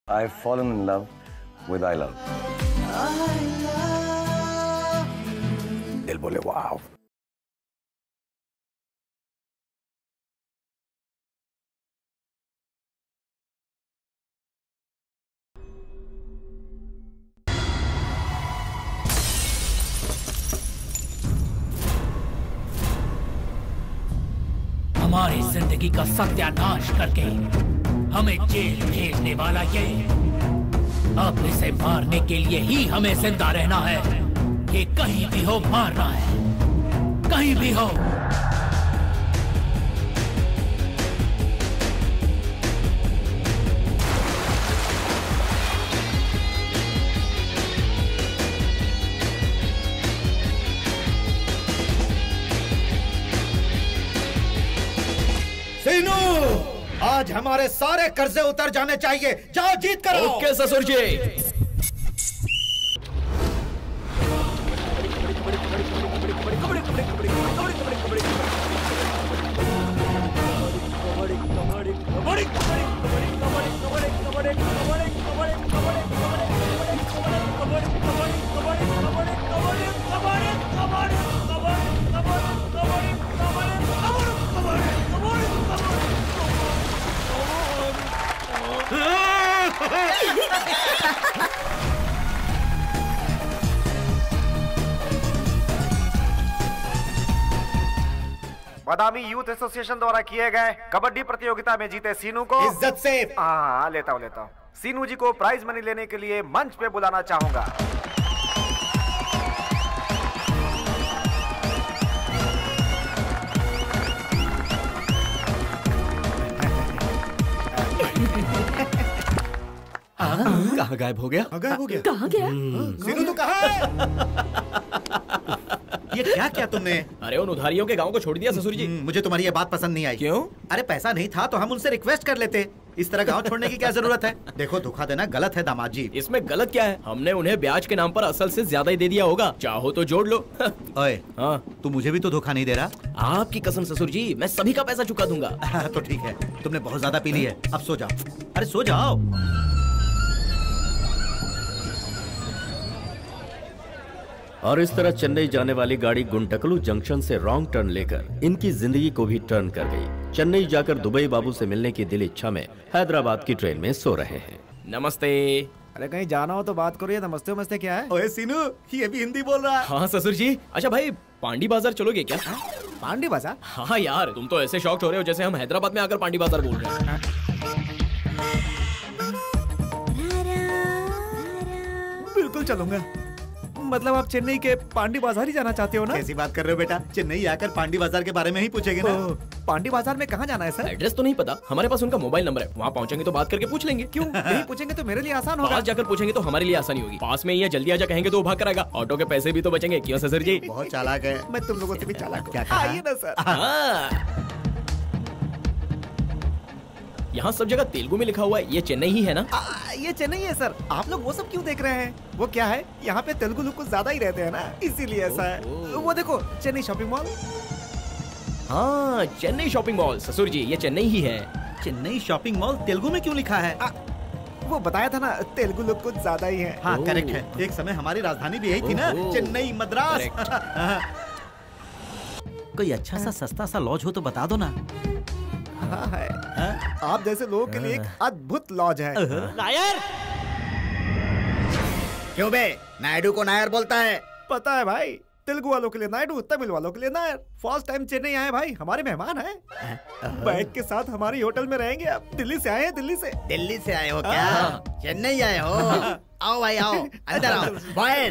I've fallen in love with I love. दिल बोले वाव. हमारी जिंदगी का सत्यानाश करके हमें जेल भेजने वाला ये, अब इसे मारने के लिए ही हमें जिंदा रहना है। ये कहीं भी हो मारना है, कहीं भी हो। सीनू, आज हमारे सारे कर्जे उतर जाने चाहिए। जाओ जीत करो। ओके ससुर जी। बादामी यूथ एसोसिएशन द्वारा किए गए कबड्डी प्रतियोगिता में जीते सीनू को इज्जत से हाँ लेता हूँ सीनू जी को प्राइज मनी लेने के लिए मंच पे बुलाना चाहूंगा। कहाँ गायब हो गया? गायब हो गया? कहाँ गया? सीनू तो कहाँ है? ये क्या किया तुमने? अरे उन उधारियों के गांव को छोड़ दिया ससुर जी। मुझे तुम्हारी ये बात पसंद नहीं आई। क्यों? अरे पैसा नहीं था तो हम उनसे रिक्वेस्ट कर लेते। इस तरह गांव छोड़ने की क्या जरूरत है? देखो धोखा देना गलत है दामाद जी। इसमें गलत क्या है? हमने उन्हें ब्याज के नाम पर असल से ज्यादा ही दे दिया होगा। चाहो तो जोड़ लो। ओए, हाँ तू मुझे भी तो धोखा नहीं दे रहा। आपकी कसम ससुर जी, मैं सभी का पैसा चुका दूंगा। तो ठीक है, तुमने बहुत ज्यादा पी ली है, अब सो जाओ। अरे सो जाओ। और इस तरह चेन्नई जाने वाली गाड़ी गुंटकलू जंक्शन से रॉन्ग टर्न लेकर इनकी जिंदगी को भी टर्न कर गई। चेन्नई जाकर दुबई बाबू से मिलने की दिल इच्छा में हैदराबाद की ट्रेन में सो रहे हैं। नमस्ते। अरे कहीं जाना हो तो बात करो, ये नमस्ते नमस्ते क्या है? ओए सीनू, ये भी हिंदी बोल रहा है। हाँ ससुर जी। अच्छा भाई, पांडी बाजार चलोगे क्या? पांडी बाजार? हाँ यार, तुम तो ऐसे शॉक्ड हो रहे हो जैसे हम हैदराबाद में आकर पांडी बाजार बोल रहे हैं। बिल्कुल चलूंगा। मतलब आप चेन्नई के पांडी बाजार ही जाना चाहते हो ना? कैसी बात कर रहे हो बेटा? चेन्नई आकर पांडी बाजार के बारे में ही पूछेंगे ना। पांडी बाजार में कहाँ जाना है सर? एड्रेस तो नहीं पता, हमारे पास उनका मोबाइल नंबर है। वहाँ पहुँचेंगे तो बात करके पूछ लेंगे। क्यों? यही पूछेंगे तो मेरे लिए आसान होगा। पास जाकर पूछेंगे तो हमारे लिए आसानी होगी। पास में ही है, जल्दी आजा कहेंगे तो वो भाग कराएगा। ऑटो के पैसे भी तो बचेंगे। क्यों ससुर जी? बहुत चालाक है। मैं तुम लोगों से भी चालाक क्या हूँ। आइए ना सर। हाँ। यहाँ सब जगह तेलुगु में लिखा हुआ है, ये चेन्नई ही है ना? ये चेन्नई है सर। आप लोग वो सब क्यों देख रहे हैं? वो क्या है, यहाँ पे तेलुगु लोग कुछ ज्यादा ही रहते हैं ना, इसीलिए ऐसा है। वो देखो चेन्नई शॉपिंग मॉल। हाँ चेन्नई शॉपिंग मॉल। ससुर जी ये चेन्नई ही है। चेन्नई शॉपिंग मॉल तेलुगु में क्यों लिखा है? वो बताया था ना, तेलुगु लोग कुछ ज्यादा ही हैं। हाँ करेक्ट है। एक समय हमारी राजधानी भी यही थी ना, चेन्नई मद्रास। कोई अच्छा सा सस्ता सा लॉज हो तो बता दो ना। हाँ है। आप जैसे लोगों के लिए एक अद्भुत लॉज है। नायर। क्यों बे, नायडू को नायर बोलता है? पता है भाई, तेलुगु वालों के लिए नायडू, तमिल वालों के लिए नायर। फर्स्ट टाइम चेन्नई आए भाई, हमारे मेहमान हैं। बैग के साथ हमारी होटल में रहेंगे। आप दिल्ली से आए हैं? दिल्ली से? दिल्ली से आए हो क्या? चेन्नई आए हो? आओ भाई आओ, अंदर आओ। बॉयज,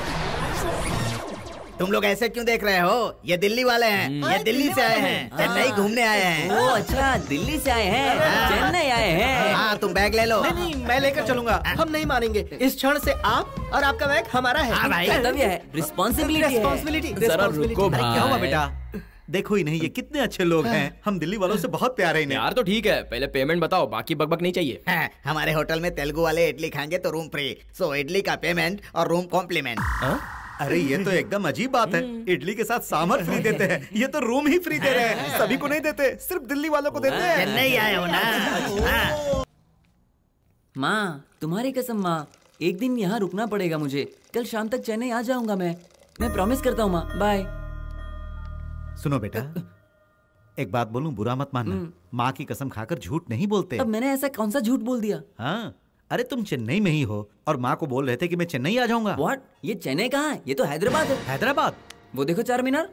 तुम लोग ऐसे क्यों देख रहे हो? ये दिल्ली वाले हैं, ये दिल्ली से आए हैं, चेन्नई घूमने आए हैं। ओ अच्छा, दिल्ली से आए हैं, चेन्नई आए हैं। हाँ तुम बैग ले लो। नहीं, मैं लेकर चलूंगा। हम नहीं मानेंगे। इस क्षण से आप और आपका बैग हमारा है। हाँ भाई, कर्तव्य है, रिस्पॉन्सिबिलिटी है। जरा रुको भाई। क्या हुआ बेटा? देखो ही नहीं, ये कितने अच्छे लोग हैं। हम दिल्ली वालों से बहुत प्यारे हैं। यार तो ठीक है, पहले पेमेंट बताओ, बाकी बकबक नहीं चाहिए। हमारे होटल में तेलुगु वाले इडली खाएंगे तो रूम फ्री। सो इडली का पेमेंट और रूम कॉम्प्लीमेंट। अरे ये तो एकदम अजीब बात है। इडली के साथ सांभर फ्री देते हैं, ये तो रूम ही फ्री दे रहे हैं। सभी को नहीं देते, सिर्फ दिल्ली वालों को देते हैं। चेन्नई आए हो ना? माँ तुम्हारी कसम माँ, एक दिन यहाँ रुकना पड़ेगा मुझे। कल शाम तक चेन्नई आ जाऊंगा मैं प्रॉमिस करता हूँ माँ। बाय। सुनो बेटा, एक बात बोलूं, बुरा मत मानना। माँ की कसम खाकर झूठ नहीं बोलते। अब मैंने ऐसा कौन सा झूठ बोल दिया? हाँ, अरे तुम चेन्नई में ही हो और माँ को बोल रहे थे कि मैं चेन्नई आ जाऊंगा। व्हाट? ये चेन्नई कहाँ है? ये तो हैदराबाद है। हैदराबाद? वो देखो चार मीनार।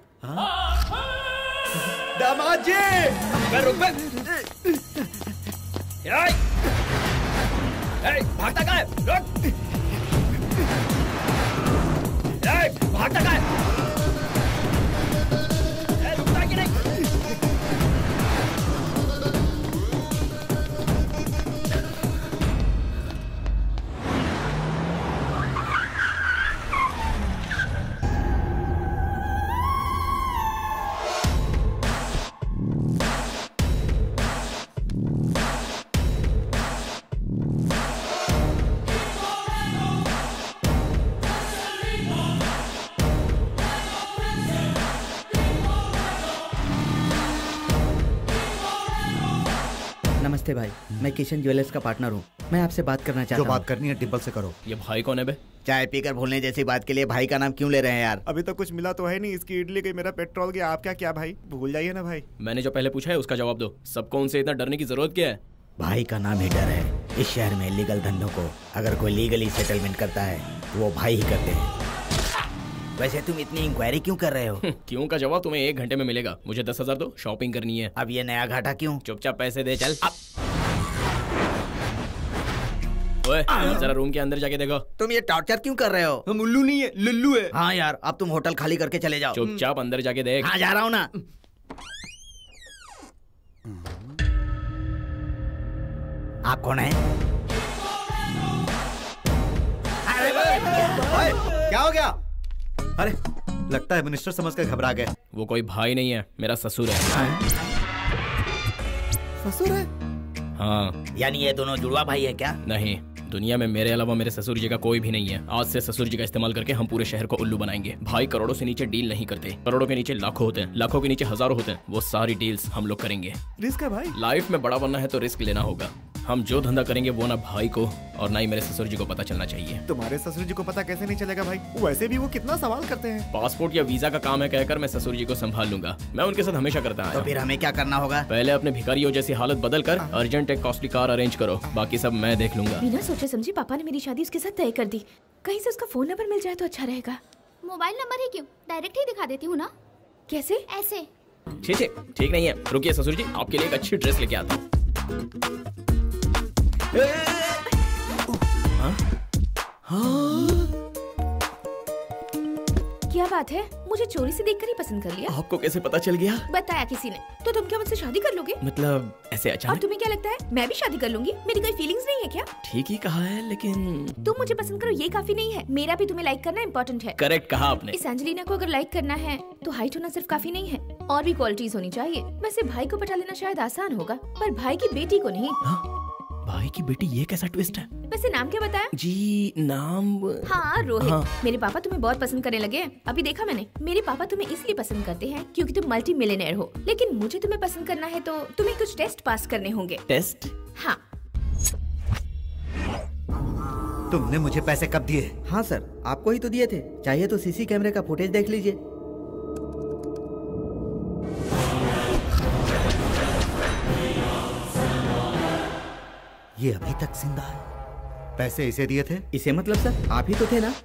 दामाद जी, रुक बे। भागता कहाँ है? रुक। भागता कहाँ है? रुकता कि नहीं? नमस्ते भाई, मैं किशन ज्वेलर्स का पार्टनर हूँ। मैं आपसे बात करना चाहता हूँ। जो बात करनी है डिम्पल से करो। ये भाई कौन है बे? चाय पीकर भूलने जैसी बात के लिए भाई का नाम क्यों ले रहे हैं यार? अभी तक कुछ मिला तो है नहीं। इसकी इडली गई, मेरा पेट्रोल गया, आप क्या भाई भूल जाइए ना भाई। मैंने जो पहले पूछा है उसका जवाब दो। सबको उनसे इतना डरने की जरूरत क्या है? भाई का नाम ही डर है। इस शहर में लीगल धंधों को अगर कोई लीगली सेटलमेंट करता है तो वो भाई ही करते हैं। वैसे तुम इतनी इंक्वायरी क्यों कर रहे हो? क्यों का जवाब तुम्हें 1 घंटे में मिलेगा। मुझे 10,000 दो, शॉपिंग करनी है। अब ये नया घाटा क्यों? चुपचाप पैसे दे चल। ओए, जरा रूम के अंदर जाके देखो। तुम ये टॉर्चर क्यों कर रहे हो? हम उल्लू नहीं है, लल्लू है। हाँ यार, अब तुम होटल खाली करके चले जाओ। चुपचाप अंदर जाके देख। हाँ, जा रहा हूँ ना। आप कौन है? क्या हो गया? अरे लगता है मिनिस्टर समझ कर घबरा गए। वो कोई भाई नहीं है, मेरा ससुर है। ससुर है? हाँ। यानी ये दोनों जुड़वा भाई है क्या? नहीं, दुनिया में मेरे अलावा मेरे ससुर जी का कोई भी नहीं है। आज से ससुर जी का इस्तेमाल करके हम पूरे शहर को उल्लू बनाएंगे। भाई करोड़ों से नीचे डील नहीं करते। करोड़ों के नीचे लाखों होते हैं, लाखों के नीचे हजारों होते हैं। वो सारी डील्स हम लोग करेंगे। रिस्क है भाई। लाइफ में बड़ा बनना है तो रिस्क लेना होगा। हम जो धंधा करेंगे वो ना भाई को और ना ही मेरे ससुर जी को पता चलना चाहिए। तुम्हारे ससुर जी को पता कैसे नहीं चलेगा भाई? वैसे भी वो कितना सवाल करते हैं। पासपोर्ट या वीजा का काम है कहकर मैं ससुर जी को संभाल लूंगा। मैं उनके साथ हमेशा करता तो हूँ। फिर हमें क्या करना होगा? पहले अपने भिखारियों जैसी हालत बदल कर अर्जेंट एक कॉस्टली कार अरेंज करो, बाकी सब मैं देख लूंगा। बिना सोचे समझे पापा ने मेरी शादी उसके साथ तय कर दी। कहीं से उसका फोन नंबर मिल जाए तो अच्छा रहेगा। मोबाइल नंबर ही क्यों, डायरेक्ट ही दिखा देती हूँ ना। कैसे? ऐसे। ठीक नहीं है। रुकिए ससुर जी, आपके लिए एक अच्छी ड्रेस लेके आता हूँ। क्या बात है? मुझे चोरी से देखकर ही पसंद कर लिया? आपको कैसे पता चल गया? बताया किसी ने। तो तुम क्या मुझसे शादी कर लोगे? मतलब ऐसे और अचानक? तुम्हें क्या लगता है मैं भी शादी कर लूंगी? मेरी कोई फीलिंग्स नहीं है क्या? ठीक ही कहा है, लेकिन तुम मुझे पसंद करो ये काफी नहीं है, मेरा भी तुम्हें लाइक करना इम्पोर्टेंट है। करेक्ट कहा आपने। इस एंजेलिना को अगर लाइक करना है तो हाइट होना सिर्फ काफी नहीं है, और भी क्वालिटीज होनी चाहिए। वैसे भाई को पटा लेना शायद आसान होगा, पर भाई की बेटी को नहीं। भाई की बेटी, ये कैसा ट्विस्ट है? वैसे नाम क्या बताया? जी नाम? हाँ रोहित। हाँ। मेरे पापा तुम्हें बहुत पसंद करने लगे। अभी देखा मैंने। मेरे पापा तुम्हें इसलिए पसंद करते हैं क्योंकि तुम मल्टी मिलियनेयर हो, लेकिन मुझे तुम्हें पसंद करना है तो तुम्हें कुछ टेस्ट पास करने होंगे। टेस्ट? हाँ। तुमने मुझे पैसे कब दिए? हाँ सर, आपको ही तो दिए थे। चाहिए तो सीसी कैमरे का फुटेज देख लीजिए। ये अभी तक जिंदा है। पैसे इसे दिए थे? इसे मतलब सर आप ही तो थे ना?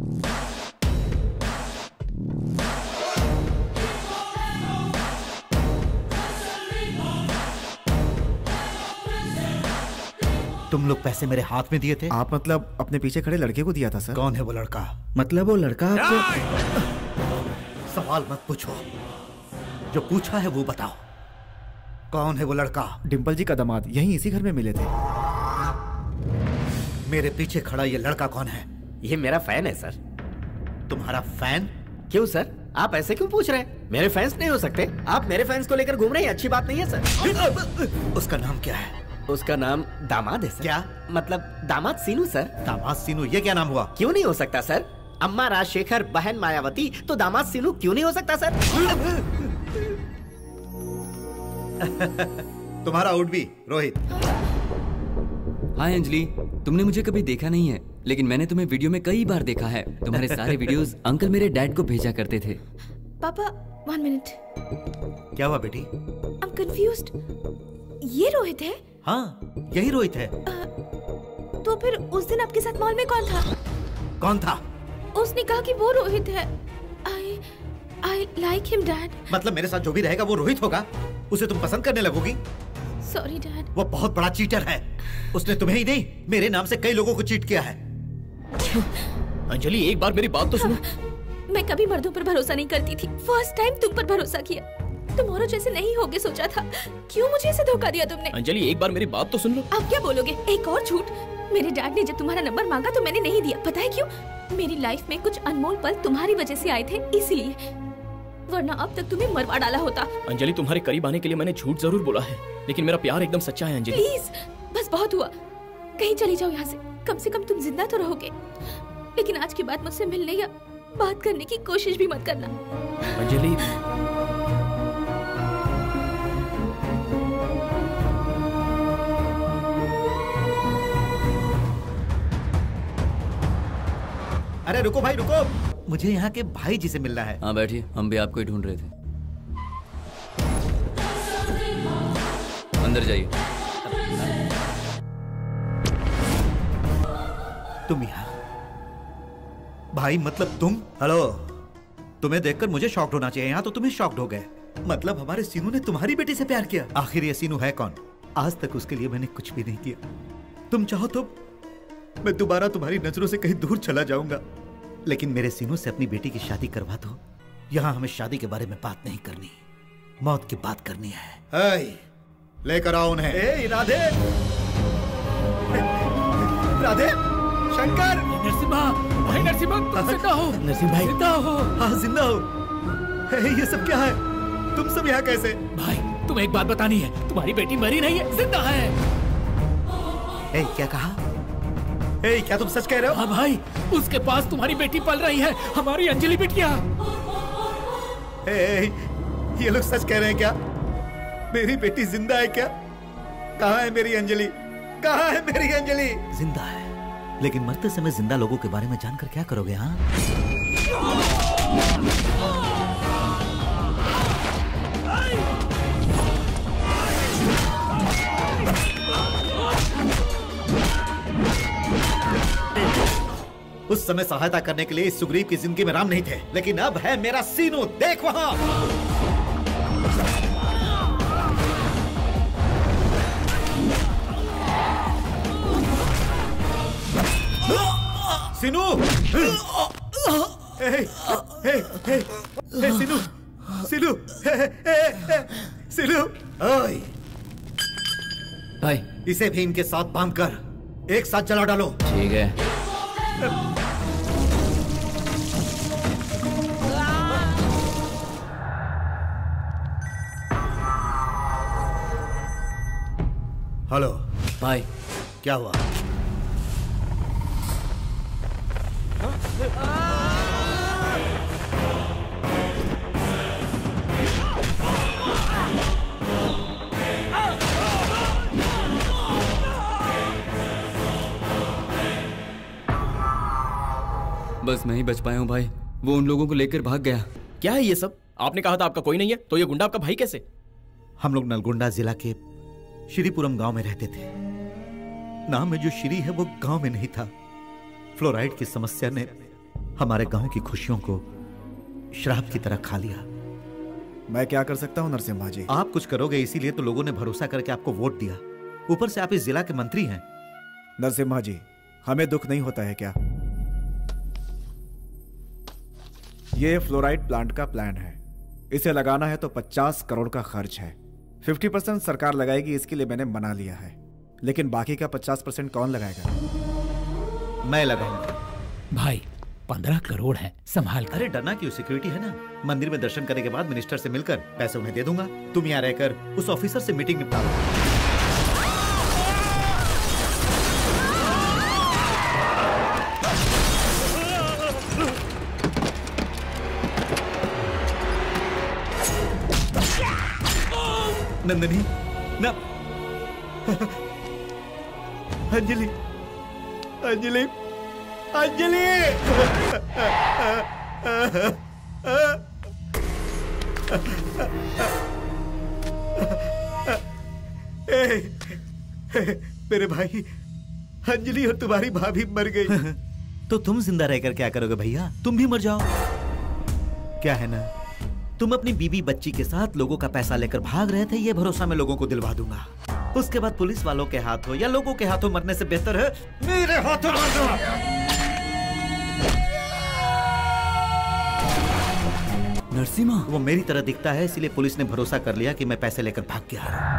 तुम लोग पैसे मेरे हाथ में दिए थे? आप मतलब अपने पीछे खड़े लड़के को दिया था सर? कौन है वो लड़का? मतलब वो लड़का आपको... सवाल मत पूछो, जो पूछा है वो बताओ। कौन है वो लड़का? डिम्पल जी का दामाद, यहीं इसी घर में मिले थे। मेरे पीछे खड़ा ये लड़का कौन है? ये मेरा फैन है सर। तुम्हारा फैन? क्यों सर, आप ऐसे क्यों पूछ रहे हैं? मेरे फैंस नहीं हो सकते? आप मेरे फैंस को लेकर घूम रहे हैं, अच्छी बात नहीं है सर। उसका नाम क्या है? उसका नाम दामाद है सर। क्या? मतलब दामाद सीनू सर। दामाद सीनू, ये क्या नाम हुआ? क्यों नहीं हो सकता सर? अम्मा राजशेखर, बहन मायावती, तो दामाद सीनू क्यों नहीं हो सकता सर? तुम्हारा आउट भी रोहित। हाय अंजलि, तुमने मुझे कभी देखा नहीं है, लेकिन मैंने तुम्हें वीडियो में कई बार देखा है। तुम्हारे सारे वीडियोस अंकल मेरे डैड को भेजा करते थे। पापा 1 मिनट। क्या हुआ बेटी? I am confused. ये रोहित है? हाँ, यही रोहित है। तो फिर उस दिन आपके साथ मॉल में कौन था? कौन था? उसने कहा कि वो रोहित है। I like him, Dad. मतलब मेरे साथ जो भी रहेगा वो रोहित होगा? उसे तुम पसंद करने लगोगी? Sorry, Dad. वो बहुत बड़ा चीटर है। उसने तुम्हें ही नहीं, मेरे नाम से कई लोगों को चीट किया है। अंजलि, एक बार मेरी बात तो सुनो। मैं कभी मर्दों पर भरोसा नहीं करती थी। फर्स्ट टाइम तुम पर भरोसा किया। तुम औरों जैसे नहीं होगे सोचा था। क्यों मुझे ऐसे धोखा दिया तुमने? अंजलि, एक बार मेरी बात तो सुन लो। आप क्या बोलोगे? एक और झूठ? मेरे डैड ने जब तुम्हारा नंबर मांगा तो मैंने नहीं दिया। पता है क्यों? मेरी लाइफ में कुछ अनमोल पल तुम्हारी वजह से आए थे, इसलिए। वरना अब तक तुम्हें मरवा डाला होता। अंजलि, तुम्हारे करीब आने के लिए मैंने झूठ जरूर बोला है, लेकिन मेरा प्यार एकदम सच्चा है। अंजलि प्लीज, बस बहुत हुआ। कहीं चली जाओ यहाँ से। कम से कम तुम जिंदा तो रहोगे। लेकिन आज के बाद मुझसे मिलने या बात करने की कोशिश भी मत करना। अंजलि, अरे रुको भाई रुको, मुझे यहाँ के भाई जी से मिलना है। हाँ बैठिए, हम भी आपको ही ढूंढ रहे थे। अंदर जाइए। तुम यहाँ? भाई मतलब तुम? हेलो, तुम्हें देखकर मुझे शॉक्ड होना चाहिए, यहाँ तो तुम्हें शॉक्ड हो गए। मतलब हमारे सीनू ने तुम्हारी बेटी से प्यार किया? आखिर ये सीनू है कौन? आज तक उसके लिए मैंने कुछ भी नहीं किया। तुम चाहो तो मैं दोबारा तुम्हारी नजरों से कहीं दूर चला जाऊंगा, लेकिन मेरे सीनू से अपनी बेटी की शादी करवा दो। यहाँ हमें शादी के बारे में बात नहीं करनी, मौत की बात करनी है। लेकर आओ उन्हें। राधे, राधे, शंकर, नरसिम्हा, भाई नरसिम्हा, तुम जिंदा हो? नरसिम्हा भाई जिंदा हो? हाँ जिंदा हो। ये सब क्या है? तुम सब यहाँ कैसे? भाई तुम्हें एक बात बतानी है, तुम्हारी बेटी मरी नहीं है, जिंदा है। क्या कहा? क्या तुम सच कह रहे हो? हाँ भाई, उसके पास तुम्हारी बेटी पल रही है, हमारी अंजलि बिटिया। ये लोग सच कह रहे हैं क्या? मेरी बेटी जिंदा है क्या? कहाँ है मेरी अंजलि? कहाँ है मेरी अंजलि? जिंदा है, लेकिन मरते समय जिंदा लोगों के बारे में जानकर क्या करोगे? हाँ, उस समय सहायता करने के लिए इस सुग्रीव की जिंदगी में राम नहीं थे, लेकिन अब है मेरा सीनू। देख वहां। सीनू, सीनू, सीनू, सीनू, ओए, भाई इसे भी इनके साथ बांध कर एक साथ जला डालो। ठीक है। हेलो भाई, क्या हुआ? बस मैं ही बच पाया हूँ भाई, वो उन लोगों को लेकर भाग गया। क्या है ये सब? आपने कहा था आपका कोई नहीं है, तो ये गुंडा आपका भाई कैसे? हम लोग नलगोंडा जिला के श्रीपुरम गांव में रहते थे। नाम में जो श्री है वो गांव में नहीं था। फ्लोराइड की समस्या ने हमारे गांव की खुशियों को शराब की तरह खा लिया। मैं क्या कर सकता हूँ नरसिम्हा जी? आप कुछ करोगे इसीलिए तो लोगों ने भरोसा करके आपको वोट दिया। ऊपर से आप इस जिला के मंत्री हैं। नरसिम्हा जी, हमें दुख नहीं होता है क्या? ये फ्लोराइड प्लांट का प्लान है। इसे लगाना है तो 50 करोड़ का खर्च है। 50% सरकार लगाएगी, इसके लिए मैंने मना लिया है। लेकिन बाकी का 50% कौन लगाएगा? मैं लगाऊंगा। भाई 15 करोड़ है, संभाल कर। अरे डरना क्यों, सिक्योरिटी है ना। मंदिर में दर्शन करने के बाद मिनिस्टर से मिलकर पैसे उन्हें दे दूंगा। तुम यहाँ रहकर उस ऑफिसर से मीटिंग निपटा लो। नंदनी, ना, अंजलि, अंजलि, अंजलि! मेरे भाई, अंजलि और तुम्हारी भाभी मर गई। तो तुम जिंदा रहकर क्या करोगे भैया? तुम भी मर जाओ। क्या है ना, तुम अपनी बीवी बच्ची के साथ लोगों का पैसा लेकर भाग रहे थे, ये भरोसा मैं लोगों को दिलवा दूंगा। उसके बाद पुलिस वालों के हाथों या लोगों के हाथों मरने से बेहतर है मेरे हाथों मरना। नरसिम्हा, वो मेरी तरह दिखता है, इसलिए पुलिस ने भरोसा कर लिया कि मैं पैसे लेकर भाग गया।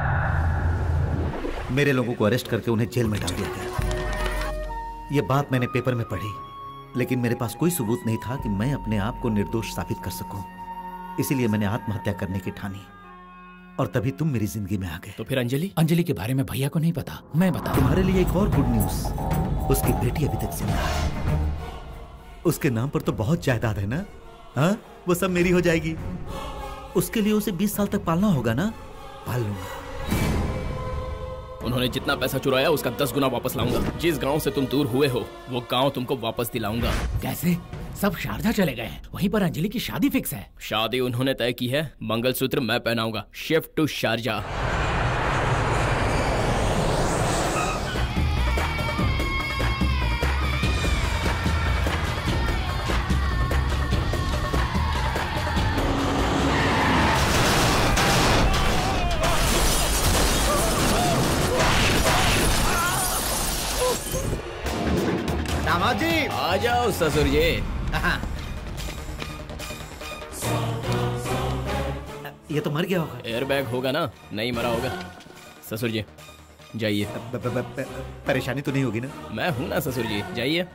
मेरे लोगों को अरेस्ट करके उन्हें जेल में डाल दिया गया। ये बात मैंने पेपर में पढ़ी, लेकिन मेरे पास कोई सबूत नहीं था कि मैं अपने आप को निर्दोष साबित कर सकूं। इसीलिए मैंने आत्महत्या करने की ठानी, और तभी तुम मेरी जिंदगी में आ गए। तो फिर अंजलि? अंजलि के बारे में भैया को नहीं पता, मैं बता। तुम्हारे लिए एक और गुड न्यूज, उसकी बेटी अभी तक जिंदा है। उसके नाम पर तो बहुत जायदाद है ना? हाँ, वो सब मेरी हो जाएगी। उसके लिए उसे 20 साल तक पालना होगा ना? पाल लूंगा। उन्होंने जितना पैसा चुराया उसका 10 गुना वापस लाऊंगा। जिस गांव से तुम दूर हुए हो वो गांव तुमको वापस दिलाऊंगा। कैसे? सब शारजा चले गए हैं, वहीं पर अंजलि की शादी फिक्स है। शादी उन्होंने तय की है, मंगलसूत्र मैं पहनाऊंगा। Shift to Sharjah. दामाद जी, आ जाओ ससुर जी। ये तो मर गया होगा। एयरबैग होगा ना, नहीं मरा होगा। ससुर जी जाइए। परेशानी तो नहीं होगी ना? मैं हूं ना ससुर जी, जाइए।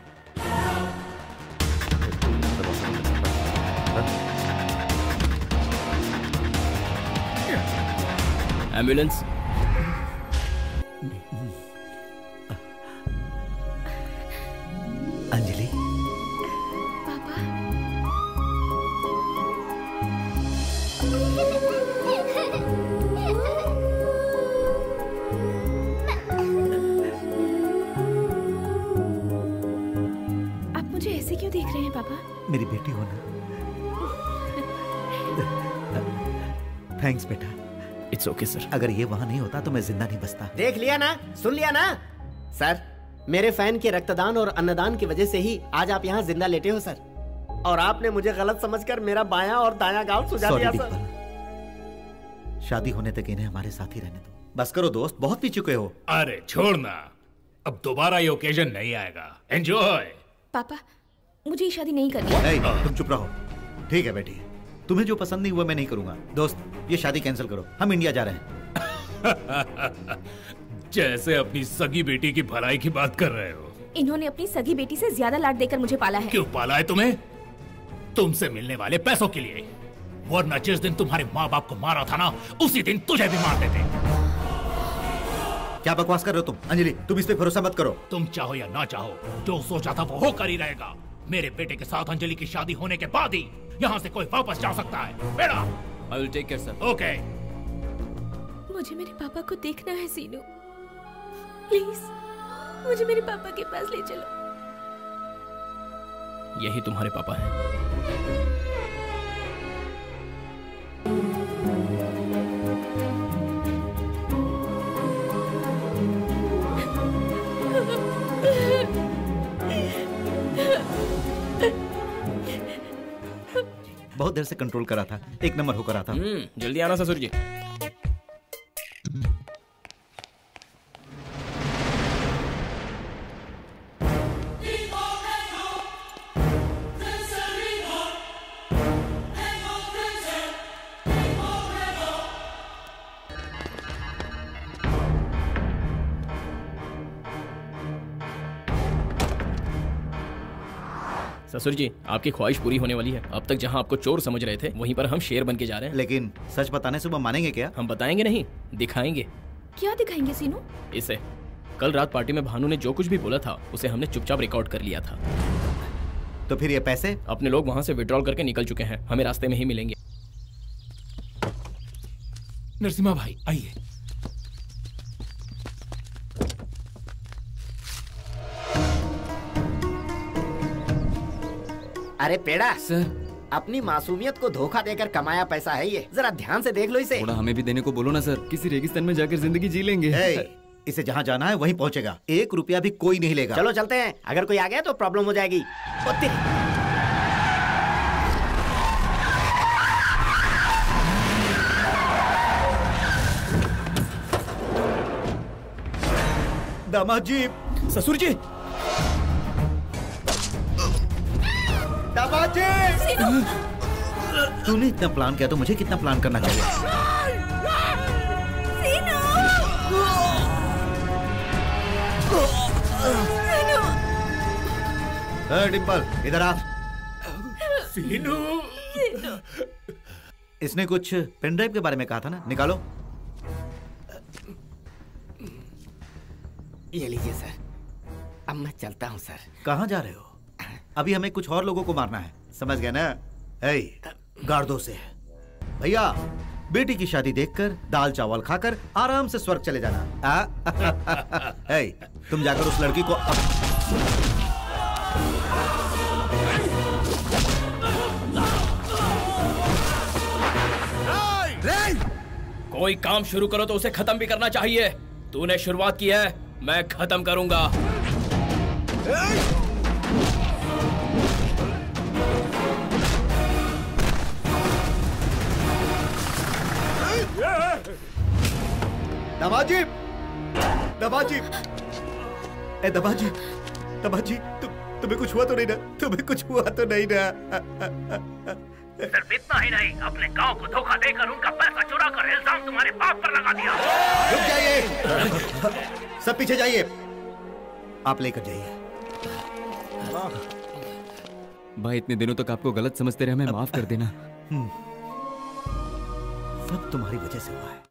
एम्बुलेंस। अंजलि, आप मुझे ऐसे क्यों देख रहे हैं पापा? मेरी बेटी हो ना? थैंक्स बेटा। It's okay sir. अगर ये वहाँ नहीं होता तो मैं जिंदा नहीं बचता। देख लिया ना, सुन लिया ना सर। मेरे फैन के रक्तदान और अन्नदान की वजह से ही आज आप यहाँ जिंदा लेटे हो सर। और आपने मुझे गलत समझकर मेरा बायां और दायां गाल सुझा दिया सर। शादी होने तक इन्हें हमारे साथ ही रहने दो। बस करो दोस्त, बहुत पी चुके हो। अरे छोड़ना, अब दोबारा ये ओकेजन नहीं आएगा। एंजॉय। पापा, मुझे ये शादी नहीं करनी। तुम चुप रहो। ठीक है बेटी, तुम्हें जो पसंद नहीं वो मैं नहीं करूंगा। दोस्त, ये शादी कैंसिल करो, हम इंडिया जा रहे हैं। जैसे अपनी सगी बेटी की भलाई की बात कर रहे हो। इन्होंने अपनी सगी बेटी से ज्यादा लाड देकर मुझे पाला है। क्यों पाला है तुम्हें? तुमसे मिलने वाले पैसों के लिए। वरना जिस दिन तुम्हारे माँ बाप को मारा था ना, उसी दिन तुझे भी मार देते। क्या बकवास कर रहे हो तुम? अंजलि, तुम इस पे भरोसा मत करो। तुम चाहो या ना चाहो, जो सोचा था वो होकर ही रहेगा। मेरे बेटे के साथ अंजलि की शादी होने के बाद ही यहाँ से कोई वापस जा सकता है। बेटा, I will take care, sir. Okay. मुझे मेरे पापा को देखना है सीनू, प्लीज मुझे मेरे पापा के पास ले चलो। यही तुम्हारे पापा हैं। बहुत देर से कंट्रोल करा था, एक नंबर होकर आता। जल्दी आना ससुर जी। ससुर जी, आपकी ख्वाहिश पूरी होने वाली है। अब तक जहां आपको चोर समझ रहे थे, वहीं पर हम शेर बन के जा रहे हैं। लेकिन सच बताने से वो मानेंगे क्या? हम बताएंगे नहीं, दिखाएंगे। क्या दिखाएंगे सीनू? इसे कल रात पार्टी में भानु ने जो कुछ भी बोला था, उसे हमने चुपचाप रिकॉर्ड कर लिया था। तो फिर ये पैसे? अपने लोग वहां से विड्रॉल करके निकल चुके हैं, हमें रास्ते में ही मिलेंगे। नरसिम्हा भाई आइए। अरे पेड़ा सर, अपनी मासूमियत को धोखा देकर कमाया पैसा है ये, जरा ध्यान से देख लो इसे। थोड़ा हमें भी देने को बोलो ना सर, किसी रेगिस्तान में जाकर जिंदगी जी लेंगे। इसे जहाँ जाना है वहीं पहुँचेगा, 1 रुपया भी कोई नहीं लेगा। चलो चलते हैं, अगर कोई आ गया तो प्रॉब्लम हो जाएगी। दामाद जी, ससुर जी, दामाद जी, तूने इतना प्लान किया तो मुझे कितना प्लान करना चाहिए? डिम्पल इधर आ। सीनू, इसने कुछ पेन ड्राइव के बारे में कहा था ना, निकालो। ये लीजिए सर, अब मैं चलता हूँ सर। कहाँ जा रहे हो? अभी हमें कुछ और लोगों को मारना है, समझ गए ना? गार्डो से भैया, बेटी की शादी देखकर दाल चावल खाकर आराम से स्वर्ग चले जाना। तुम जाकर उस लड़की को कोई काम शुरू करो तो उसे खत्म भी करना चाहिए। तूने शुरुआत की है, मैं खत्म करूंगा। दबाजी, दबाजी, दबाजी, दबाजी, तुम्हें कुछ हुआ तो नहीं ना? तुम्हें कुछ हुआ तो नहीं ना? सिर्फ इतना ही नहीं, अपने गांव को धोखा देकर उनका पैसा चुरा कर इल्जाम तुम्हारे बाप पर लगा दिया। रुक जाइए, सब पीछे जाइए, आप लेकर जाइए। भाई, इतने दिनों तक आपको गलत समझते रहे, हमें माफ कर देना। सब तुम्हारी वजह से हुआ है।